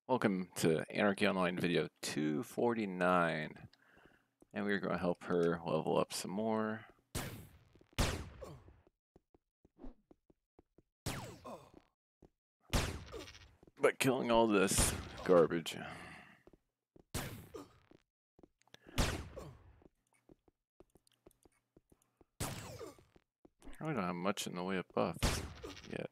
Welcome to Anarchy Online video 249, and we're going to help her level up some more. By killing all this garbage. I really don't have much in the way of buffs yet.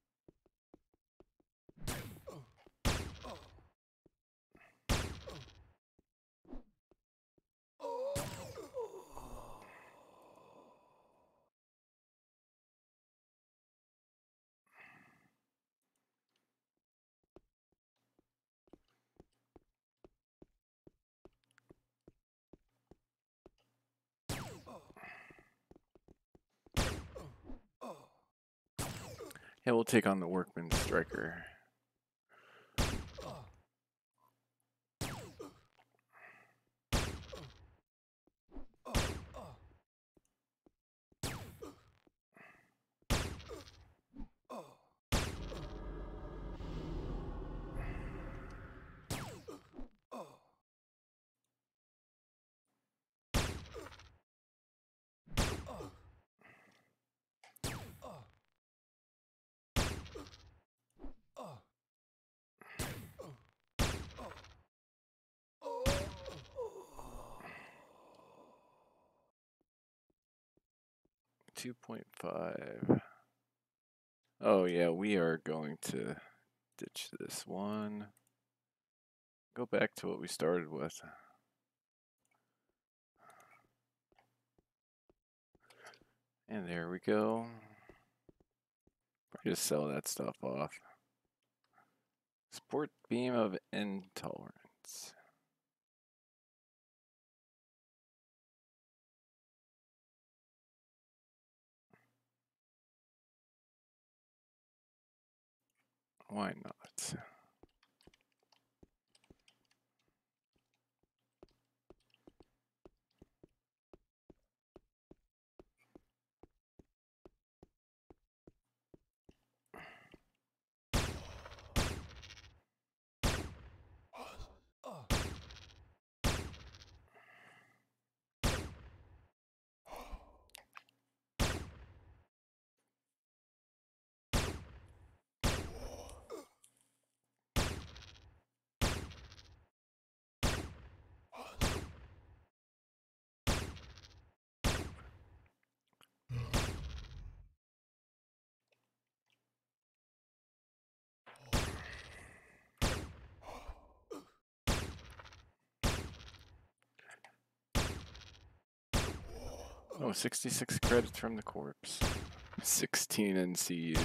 Yeah, we'll take on the Workman Striker. $2.5. Oh yeah, we are going to ditch this one. Go back to what we started with. And there we go. Probably just sell that stuff off. Sport beam of intolerance. Why not? Oh, 66 credits from the corpse. 16 NCU.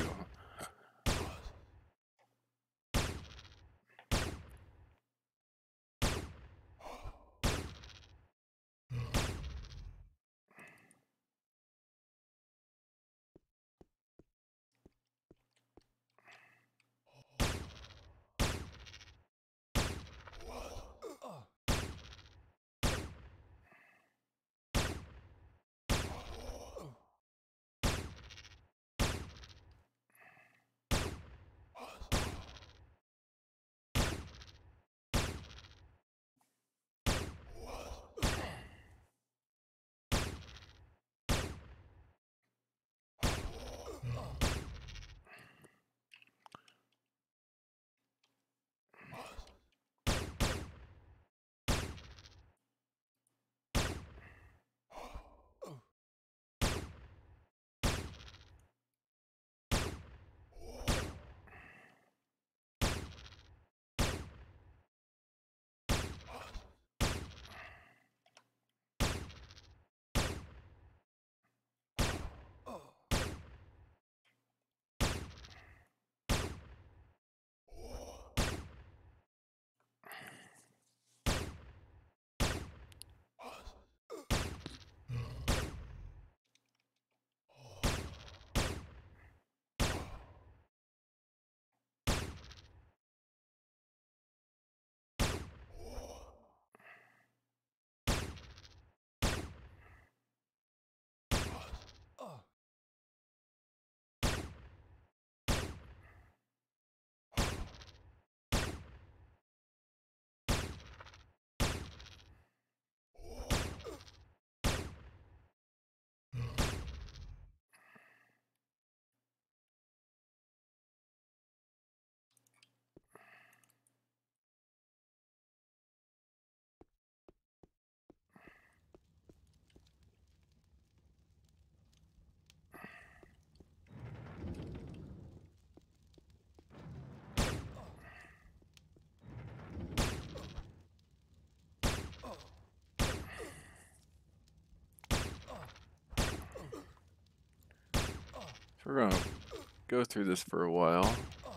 We're gonna go through this for a while.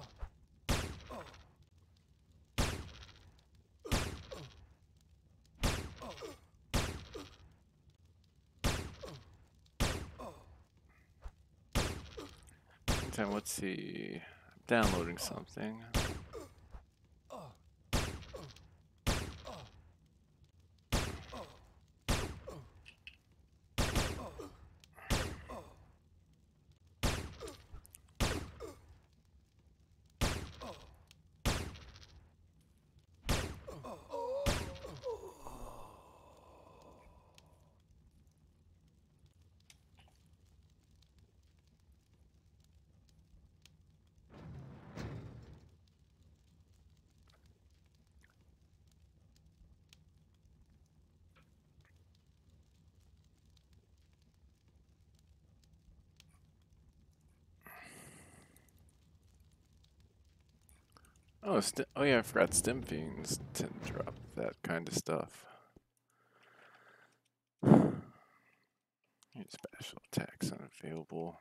Meantime, let's see. I'm downloading something. Oh, oh yeah, I forgot stim fiends to drop that kind of stuff. Special attacks unavailable.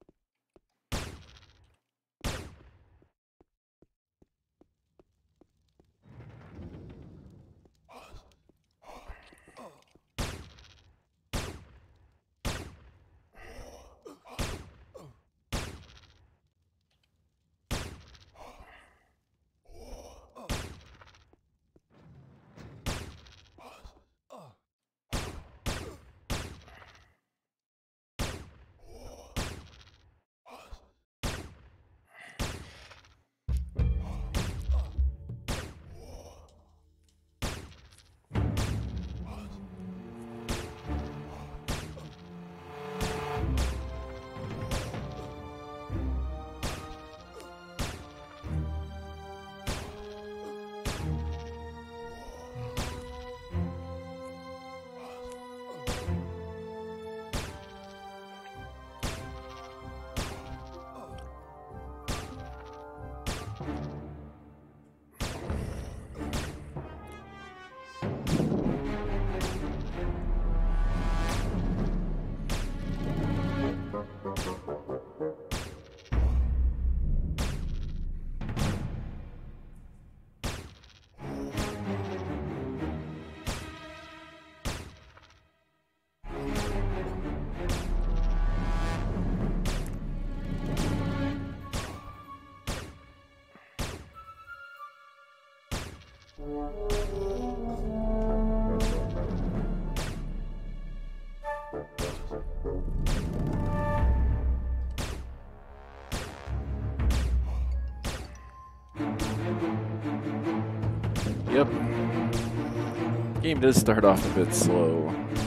Yep. Game does start off a bit slow.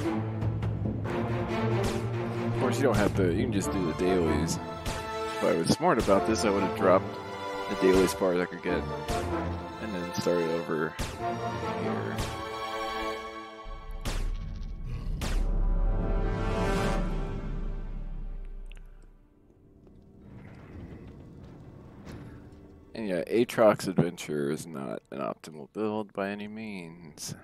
Of course, you don't have to, you can just do the dailies. If I was smart about this, I would have dropped the daily as far as I could get and then started over here. And yeah, Aatrox Adventure is not an optimal build by any means.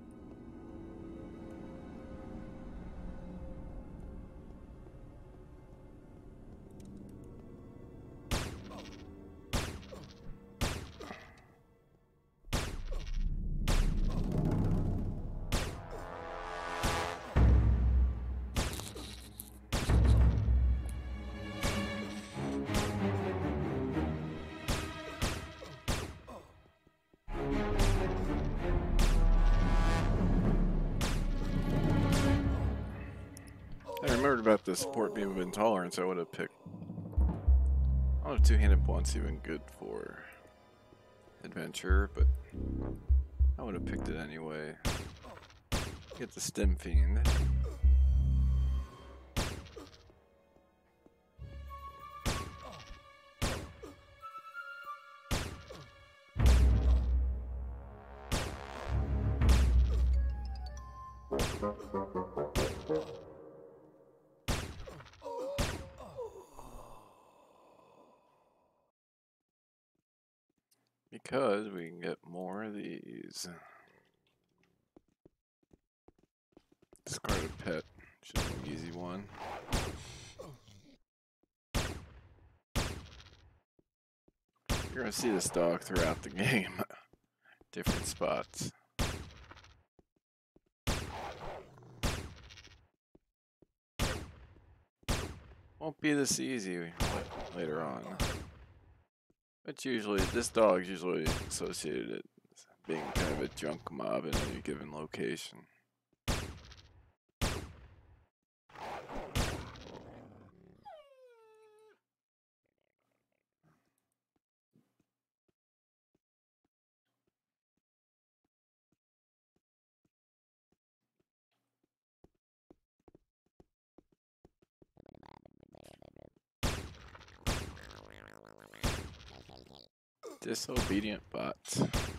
I remembered about the support beam of intolerance. I would have picked. I don't know if two-handed blunt's even good for adventure, but I would have picked it anyway. Get the stim fiend. Because we can get more of these. Discarded pet, should be an easy one. You're gonna see this dog throughout the game. Different spots. Won't be this easy later on. But usually, this dog's usually associated as being kind of a junk mob in any given location. Disobedient bots.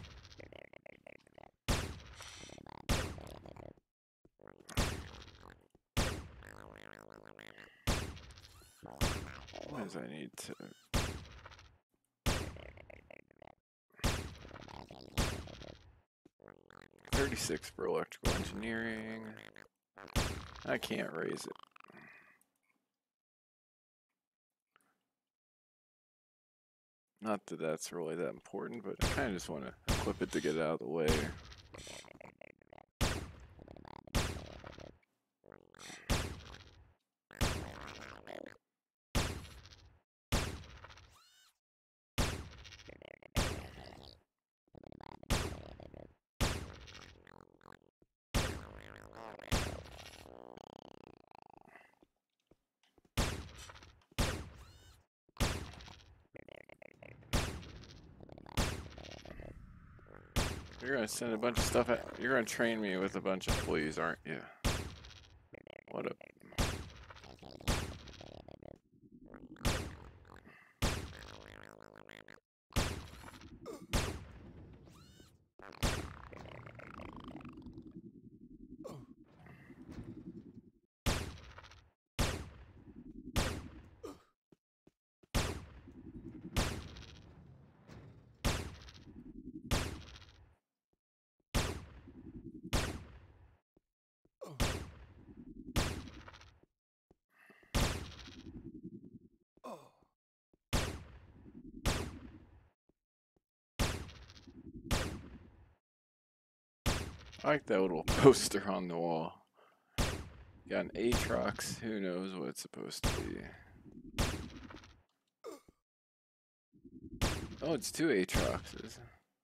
What does I need to... 36 for electrical engineering. I can't raise it. Not that that's really that important, but I kind of just want to equip it to get it out of the way. You're gonna send a bunch of stuff at, you're gonna train me with a bunch of fleas, aren't you? What up? I like that little poster on the wall. Got an Aatrox, who knows what it's supposed to be. Oh, it's 2 Aatroxes.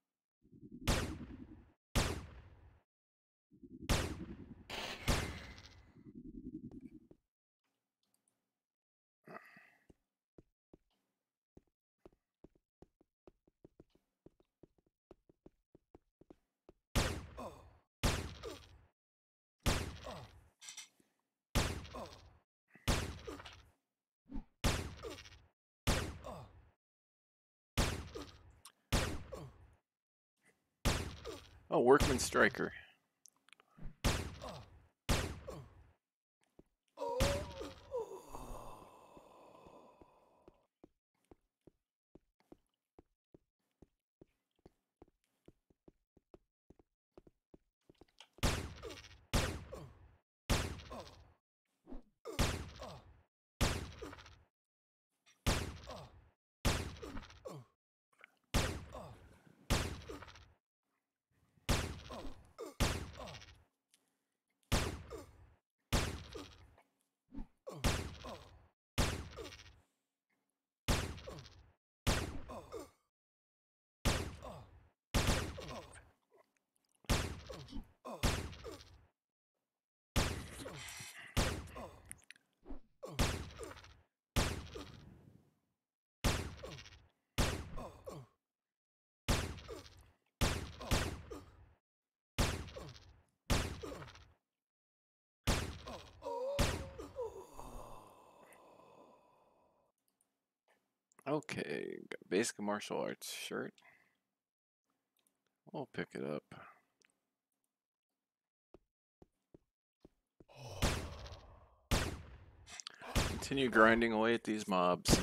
Oh, Workman Striker. Okay, got basic martial arts shirt. We'll pick it up. Continue grinding away at these mobs.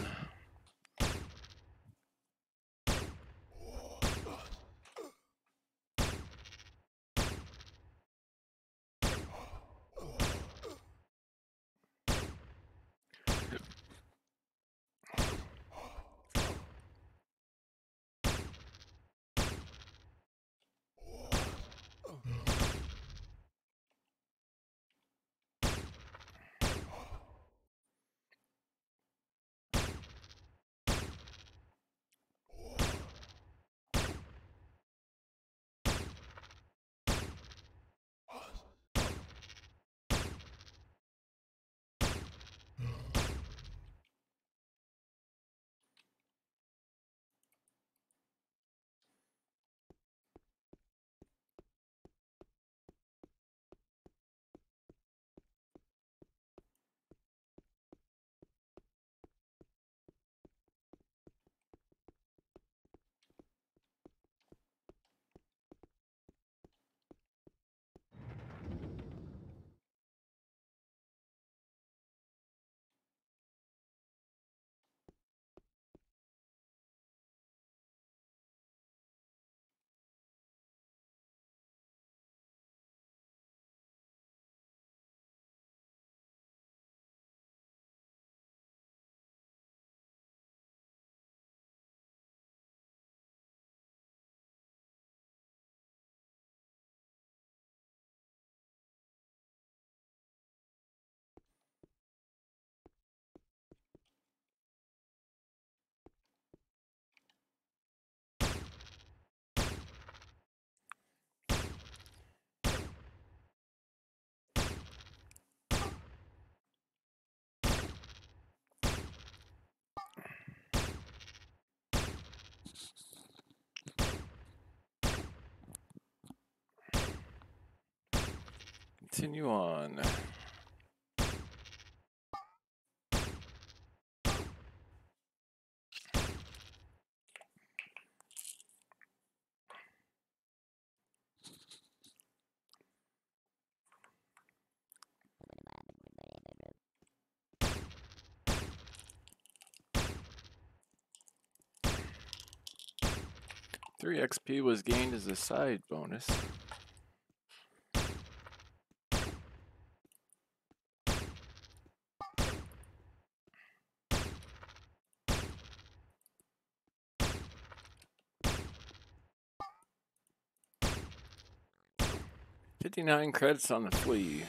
continue on. Three XP was gained as a side bonus. $59 credits on the flea.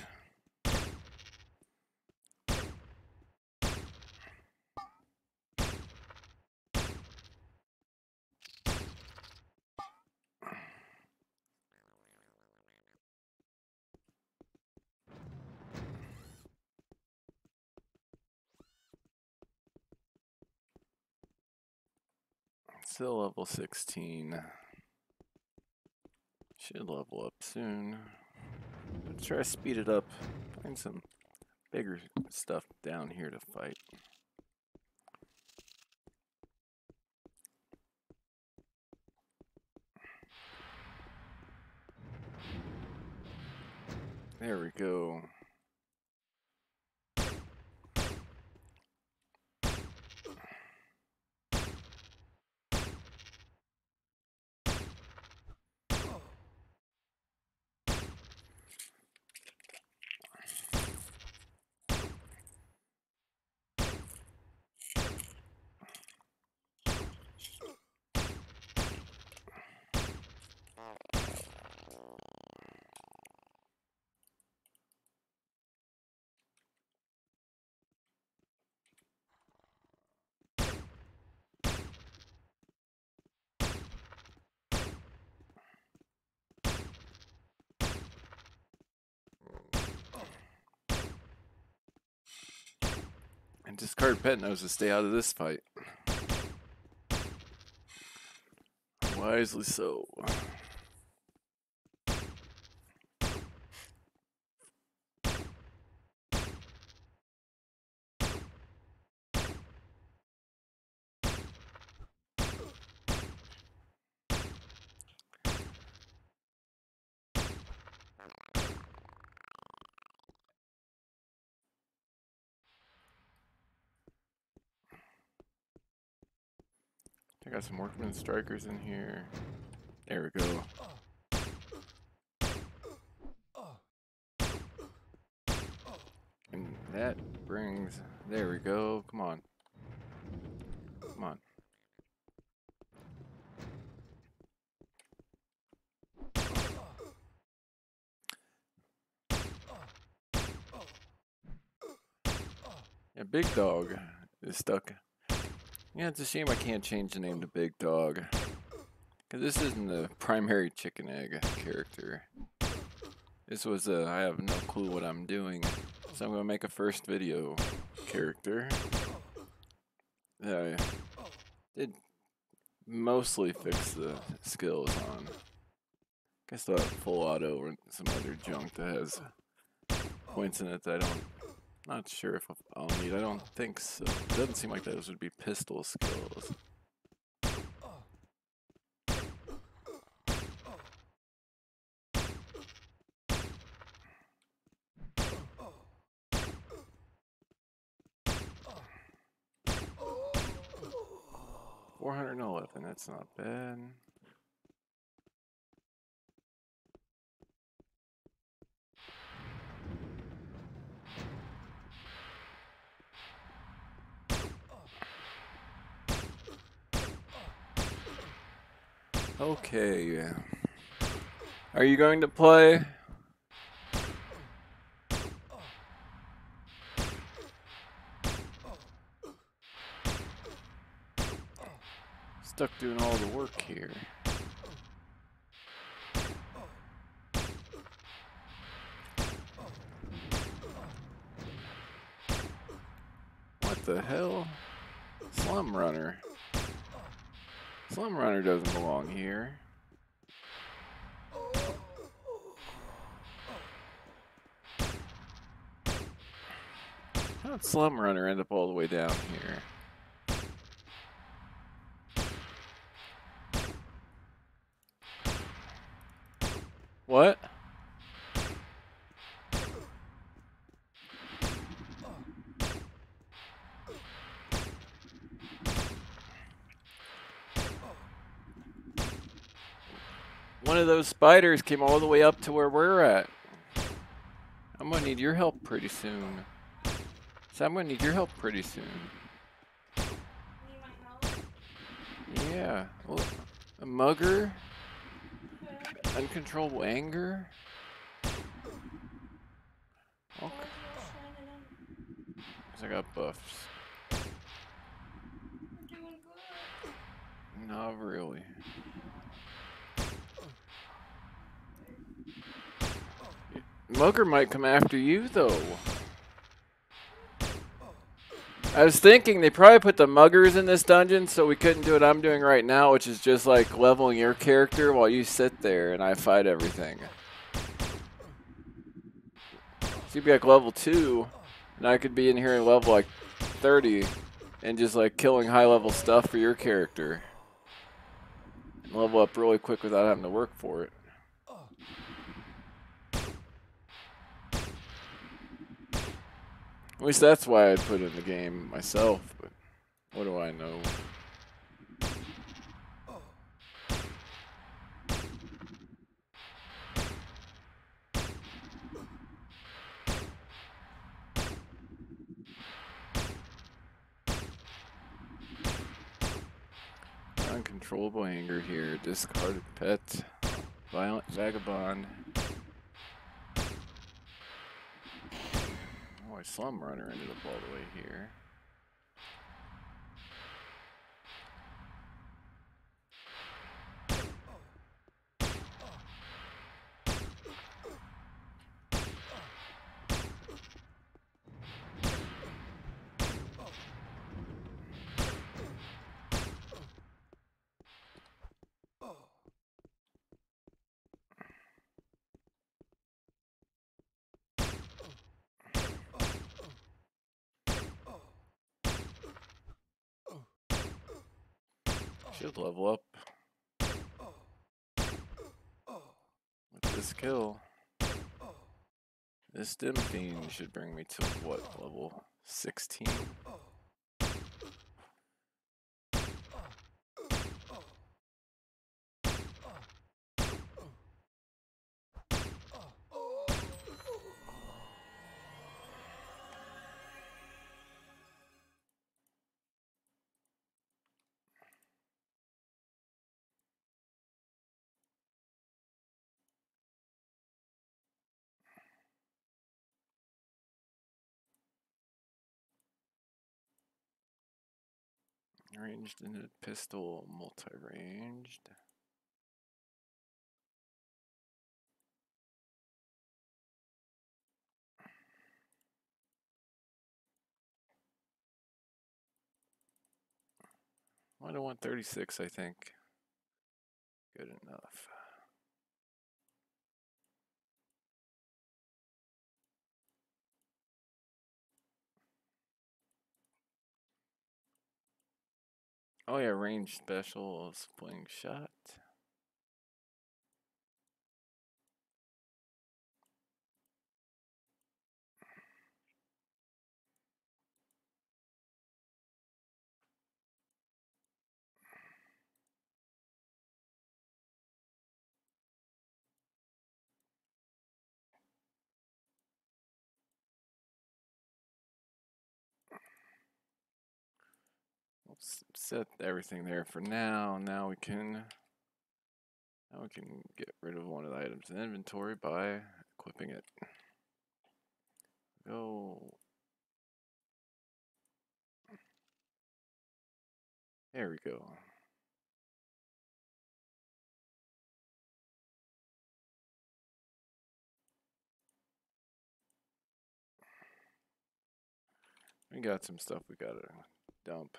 Still level 16. Should level up soon. Let's try to speed it up. Find some bigger stuff down here to fight. There we go. And discard pet knows to stay out of this fight. Wisely so. I got some workman strikers in here. There we go. And that brings... There we go. Come on. Come on. Yeah, Big Dog is stuck. Yeah, it's a shame I can't change the name to Big Dog. Because this isn't the primary chicken egg character. This was I have no clue what I'm doing. So I'm going to make a first video character. I did mostly fix the skills on. I guess the full auto or some other junk that has points in it that not sure if I'll need. I don't think so. It doesn't seem like those would be pistol skills. $411, that's not bad. Okay. Are you going to play? Stuck doing all the work here. What the hell? Slum Runner. Slum Runner doesn't belong here. How'd Slum Runner end up all the way down here? What? One of those spiders came all the way up to where we're at. I'm gonna need your help pretty soon. So I'm gonna need your help pretty soon. Yeah. Well, a mugger? Uncontrollable anger? Okay. Cause I got buffs. Not really. Mugger might come after you, though. I was thinking they probably put the muggers in this dungeon so we couldn't do what I'm doing right now, which is just like leveling your character while you sit there and I fight everything. So you'd be like level 2, and I could be in here and level like 30 and just like killing high level stuff for your character. And level up really quick without having to work for it. At least that's why I put in the game myself, but what do I know? Uncontrollable anger here, discarded pet, violent vagabond. Oh, a Slum Runner ended up all the way here. Should level up with this kill. This dim fiend should bring me to what level? 16? Ranged into pistol, multi-ranged. I don't want 36, I think. Good enough. Oh yeah, range special, spling shot. Let's set everything there for now. Now we can get rid of one of the items in inventory by equipping it. Go. There we go. We got some stuff we gotta dump.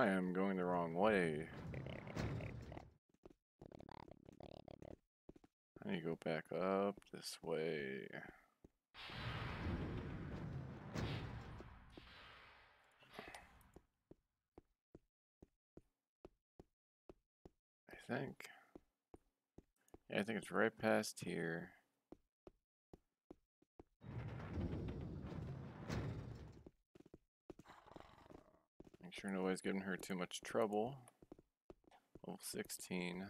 I am going the wrong way. I need to go back up this way. I think. Yeah, I think it's right past here. Make sure nobody's giving her too much trouble. Level 16.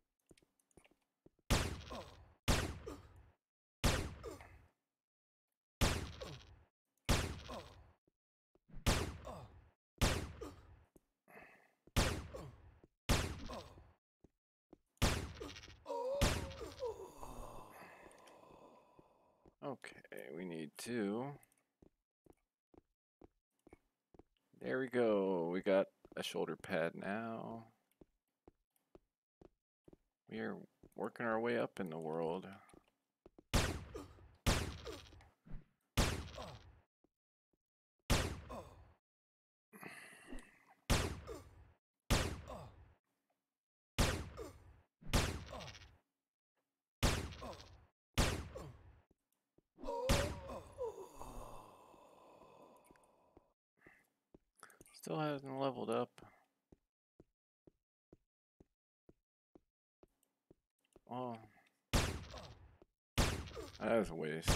Okay, we need to. There we go. We got a shoulder pad now. We are working our way up in the world. Still hasn't leveled up. Oh, that was a waste.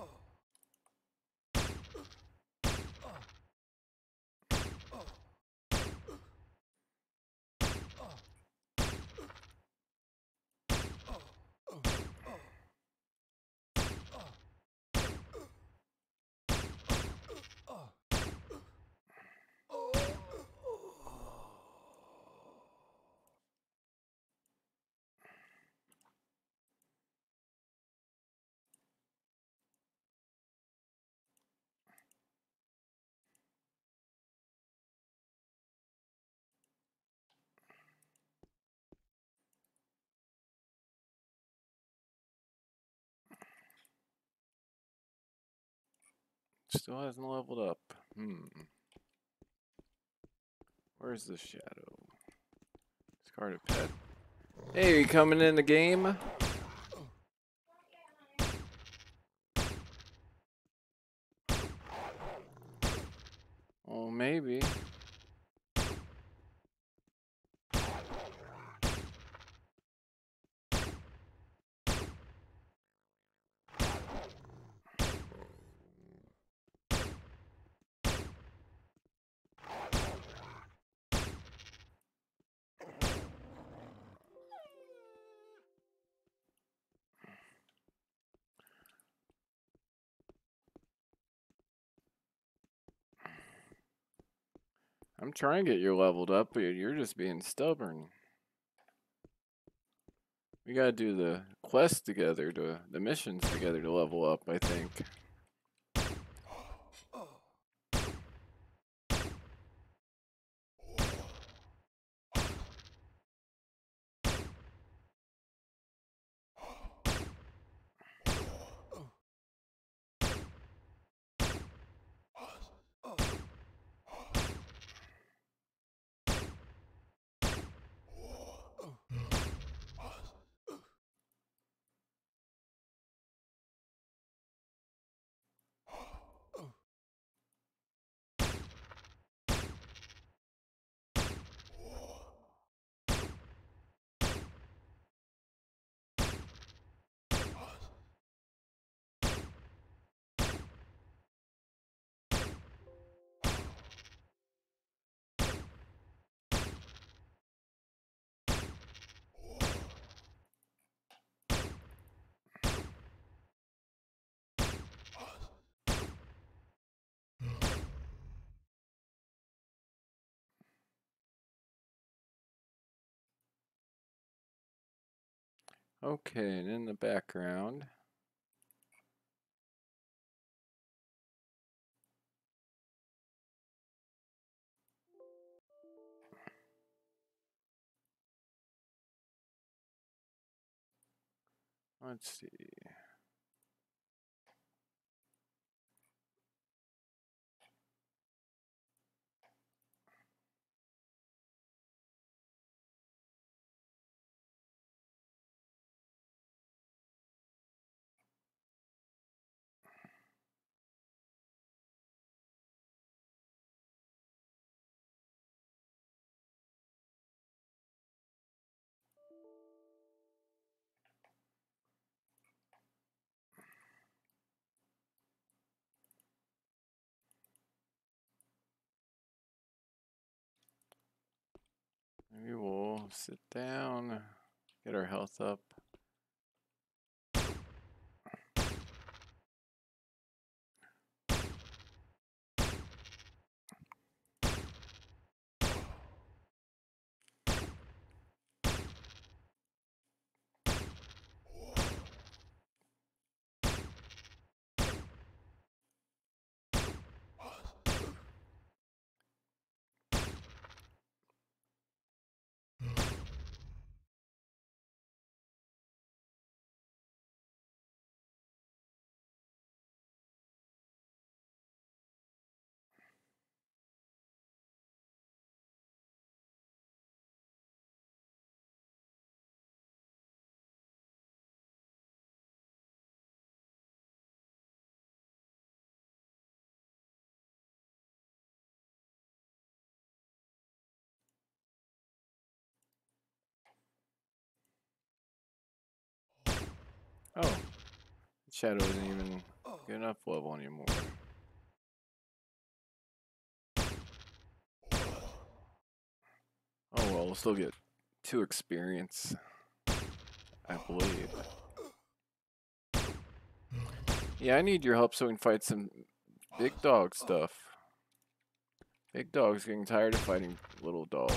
Still hasn't leveled up. Where's the shadow? Discarded pet. Hey, you coming in the game? Oh, maybe. I'm trying to get you leveled up, but you're just being stubborn. We gotta do the quests together, the missions together to level up, I think. Okay, and in the background, let's see. Sit down. Get our health up. Oh, Shadow isn't even good enough level anymore. Oh well, we'll still get 2 experience, I believe. Yeah, I need your help so we can fight some big dog stuff. Big dog's getting tired of fighting little dogs.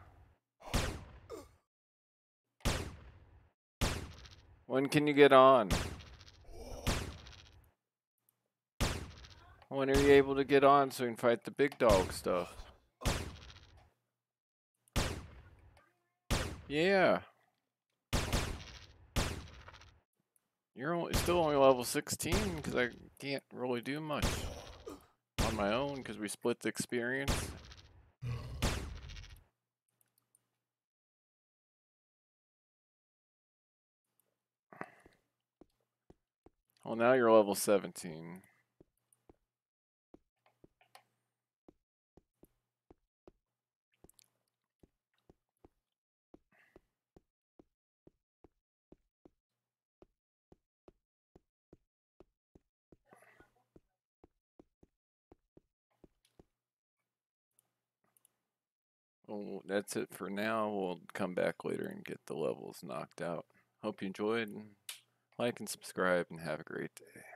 When can you get on? When are you able to get on so we can fight the big dog stuff? Yeah. You're still only level 16 because I can't really do much on my own because we split the experience. Well, now you're level 17. Well, that's it for now. We'll come back later and get the levels knocked out. Hope you enjoyed, and like and subscribe, and have a great day.